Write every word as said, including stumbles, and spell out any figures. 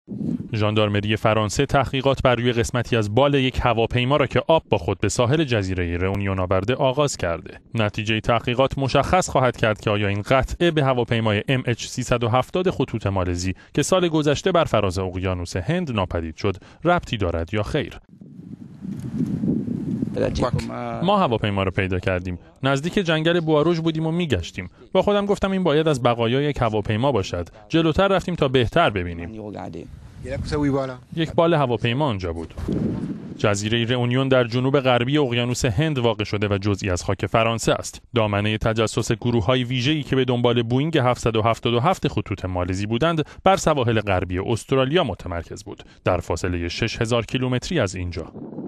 ژاندارمری فرانسه تحقیقات بر روی قسمتی از بال یک هواپیما را که آب با خود به ساحل جزیره رئونیون آورده آغاز کرده. نتیجه تحقیقات مشخص خواهد کرد که آیا این قطعه به هواپیمای ام اچ سیصد و هفتاد خطوط مالزی که سال گذشته بر فراز اقیانوس هند ناپدید شد ربطی دارد یا خیر. ما هواپیما رو پیدا کردیم. نزدیک جنگل بواروژ بودیم و میگشتیم. با خودم گفتم این باید از بقایای یک هواپیما باشد. جلوتر رفتیم تا بهتر ببینیم. یک بال هواپیما آنجا بود. جزیره رئونیون در جنوب غربی اقیانوس هند واقع شده و جزئی از خاک فرانسه است. دامنه تجسس گروه‌های ویژه‌ای که به دنبال بوئینگ هفتصد و هفتاد و هفت خطوط مالزی بودند، بر سواحل غربی استرالیا متمرکز بود، در فاصله شش هزار کیلومتری از اینجا.